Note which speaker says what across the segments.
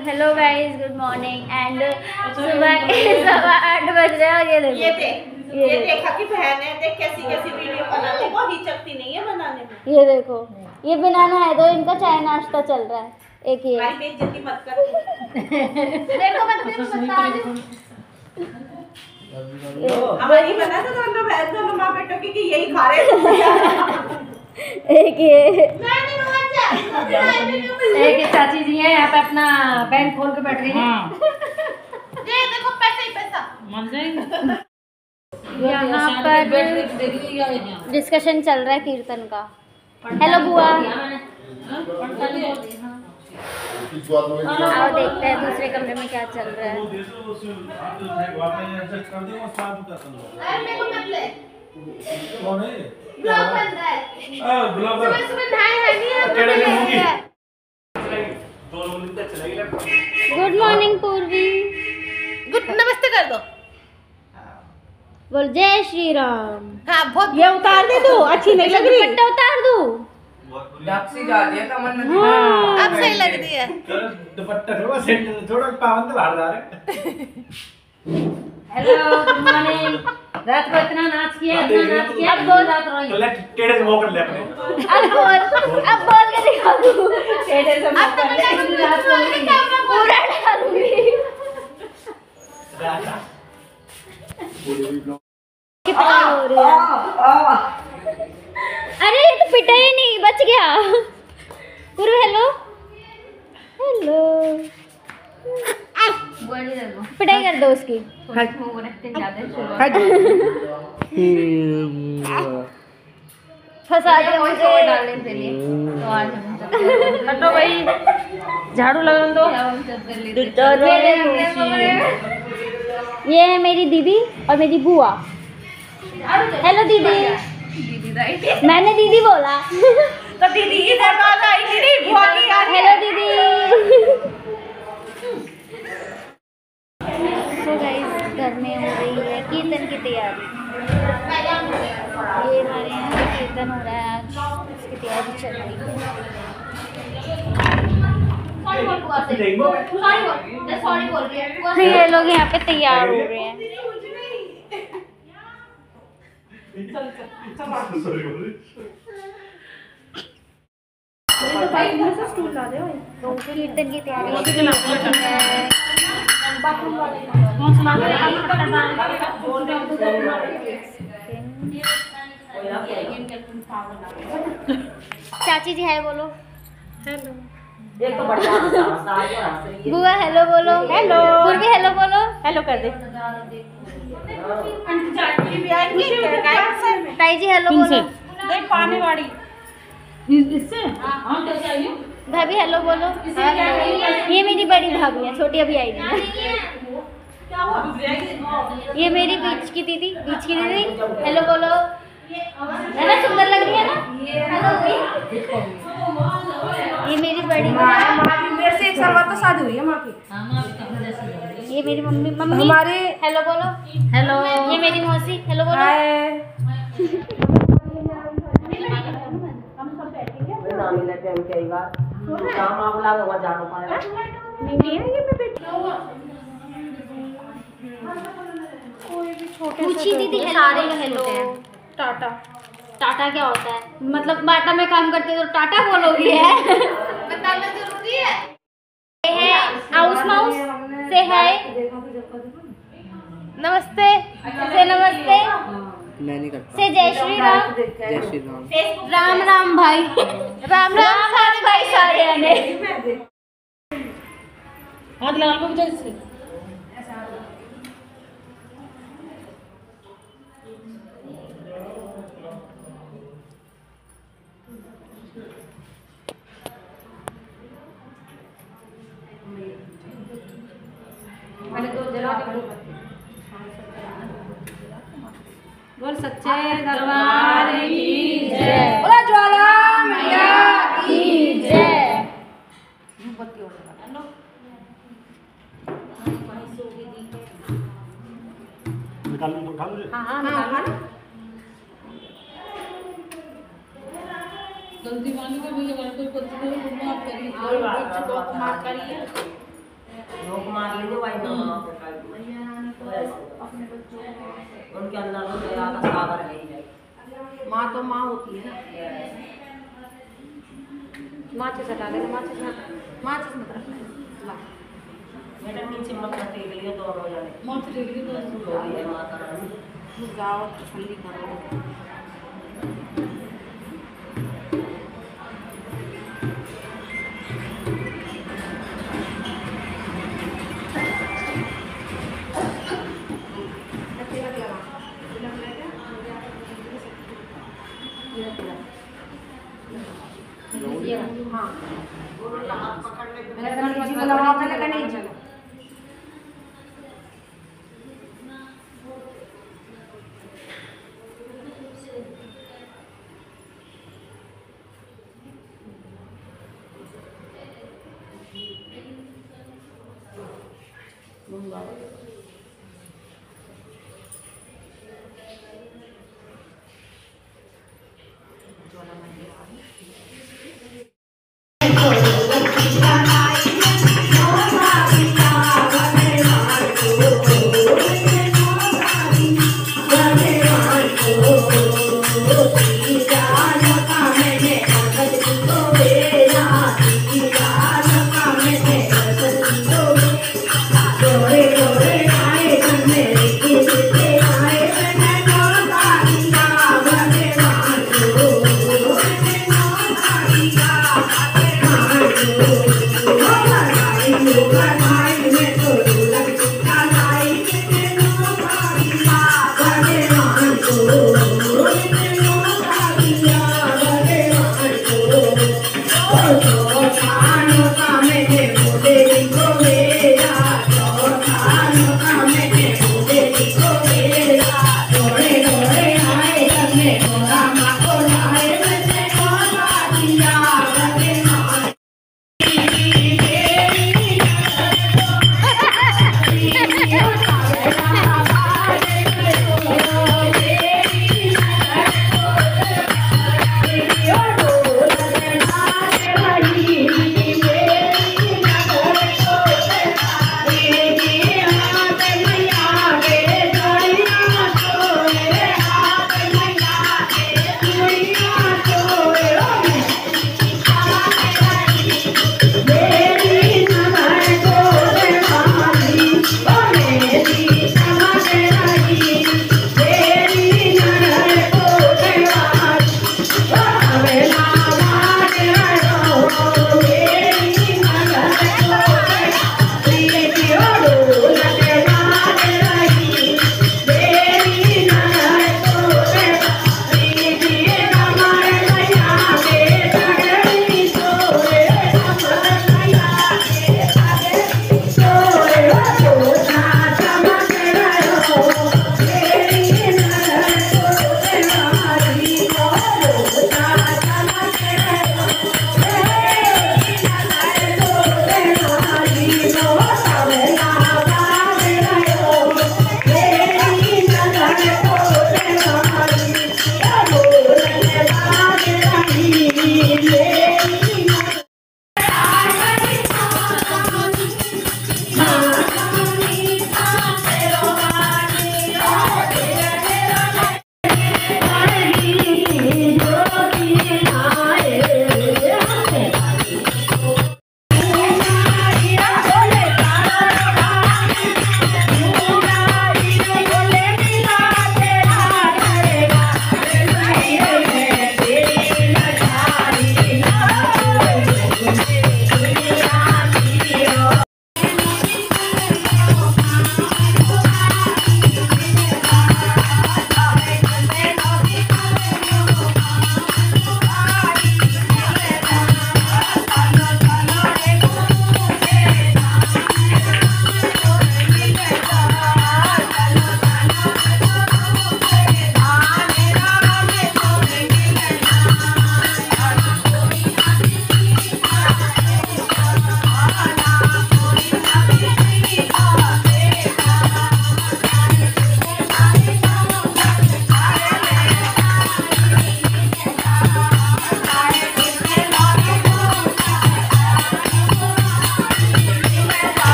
Speaker 1: Hello guys, good morning. And सुबह के 8:15 बज रहे हैं और ये
Speaker 2: देखा कि बहन है, देख कैसी कैसी वीडियो बनाती है, वो हिचकती नहीं है बनाने में।
Speaker 1: ये देखो, ये बनाना है तो इनका चाय नाश्ता चल रहा है। एक ये
Speaker 2: भाई बेइज्जती मत कर।
Speaker 1: देखो मैं तुम्हें बता दूं,
Speaker 2: हमारी बना तो दोनों माँ बेटों की कि यही खा रहे हैं।
Speaker 1: एक ये
Speaker 3: एक चाची जी है यहाँ पे अपना बैंक खोल के बैठ रही है।
Speaker 2: ये देखो पैसा ही पैसा
Speaker 3: मान जाएंगे।
Speaker 1: यहाँ पर डिस्कशन चल रहा है कीर्तन का। हेलो बुआ, आओ देखते हैं दूसरे कमरे में क्या चल रहा है। गुड मॉर्निंग पूर्वी।
Speaker 2: गुड नमस्ते कर दो।
Speaker 1: बोल जय श्री राम।
Speaker 2: हाँ बहुत। ये उतार दे दो, अच्छी नहीं लग रही।
Speaker 1: दुपट्टा उतार दूं?
Speaker 2: अब सही लग रही है।
Speaker 4: दुपट्टा थोड़ा पावन तो बाहर जा रहे।
Speaker 3: Hello good morning. रात को इतना नाच किया अब बोल रात रोई।
Speaker 4: तो ले टेढ़े से मुंह कर ले अपने।
Speaker 1: अब बोल के दिखा दूं।
Speaker 2: टेढ़े से मुंह कर ले।
Speaker 1: पूरा डालूंगी। कितना हो रहा है? अरे ये तो पिटा ही नहीं, बच गया। पूर्व हेलो हेलो, पिटाई कर दो उसकी। फंसा दे मुझे।
Speaker 3: हटो भाई, झाड़ू लगा दो।
Speaker 1: ये है मेरी दीदी और मेरी बुआ। हेलो दीदी। मैंने दीदी बोला
Speaker 2: तो दीदी इधर वाला इधर बुआ की यार।
Speaker 1: हेलो दीदी। तो गाइस घर में हो रही है कीर्तन की तैयारी। ये हमारे यहाँ पे कीर्तन हो रहा है आज, इसकी तैयारी चल रही है। ये लोग यहाँ पे तैयार हो रहे हैं। कीर्तन की तैयारी चाची जी है बोलो। हेलो बुआ हेलो बोलो।
Speaker 2: हेलो
Speaker 1: पूर्वी हेलो बोलो।
Speaker 2: हेलो कर दे।
Speaker 1: ताई जी हेलो बोलो।
Speaker 2: देख पानी वाली
Speaker 3: इससे
Speaker 1: भाभी हेलो बोलो। ये मेरी बड़ी भाभी है, छोटी अभी आई नहीं है। ये मेरी बीच की दीदी हेलो बोलो। है ना, सुंदर लग रही है ना। ये मेरी बड़ी
Speaker 2: मेरे से 1 साल बाद तो शादी हुई है माँ की।
Speaker 1: ये मेरी मम्मी
Speaker 2: हमारे
Speaker 1: हेलो बोलो। हेलो। ये मेरी मौसी हेलो बोलो। पूछी दीदी सारे हेलो। टाटा टाटा क्या होता है? मतलब बाटा में काम करते तो टाटा बोलोगी है?
Speaker 2: बताना जरूरी है।
Speaker 1: ये है आउस माउस से है नमस्ते, से नमस्ते, से जय श्री राम। राम राम भाई, राम राम सारे भाई सारे आने।
Speaker 3: हाथ लगा लो जैसे बोल सच्चे दरबार की जय।
Speaker 2: बोला ज्वाला मैया
Speaker 1: की जय।
Speaker 4: निकाल लो
Speaker 3: हाँ गलती मानी को मुझे वर्कर को माफ करिए।
Speaker 5: लोग मार लेंगे भाई ना उनके अंदर तो दया का सागर है ही नहीं।
Speaker 2: माँ तो माँ होती है ना।
Speaker 3: माचिस हटा देना, माचिस मत रखना।
Speaker 5: बेटा नीचे मत टेक लियो दोनों जाने
Speaker 3: मत टेक लियो
Speaker 5: गोली है माता रानी।
Speaker 2: जाओ तसल्ली करो।
Speaker 3: हाँ
Speaker 1: Thank you.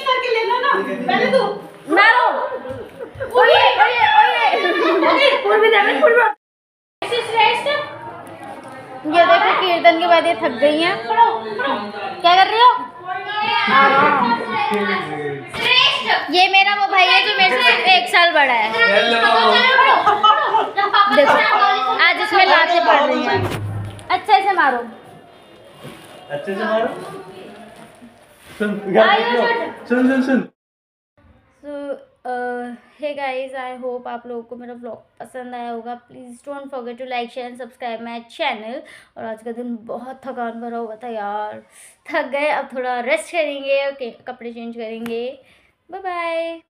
Speaker 2: करके लेना ना, पहले तू
Speaker 1: मारो। ओए ओए ओए पूरी दे पूरी। ये देखो कीर्तन के बाद ये थक गई हैं। क्या कर रही हो? ये मेरा वो भाई है जो मेरे से सिर्फ 1 साल बड़ा है। देखो आज इसमें लाते पड़ रही हैं। अच्छे से मारो।
Speaker 4: अच्छे से मारो। सुन सुन।
Speaker 1: हे गाइस, आई होप आप लोगों को मेरा व्लॉग पसंद आया होगा। Please don't forget to like share and subscribe my channel. और आज का दिन बहुत थकान भरा हुआ था यार, थक गए। अब थोड़ा रेस्ट करेंगे, ओके, कपड़े चेंज करेंगे। Bye bye.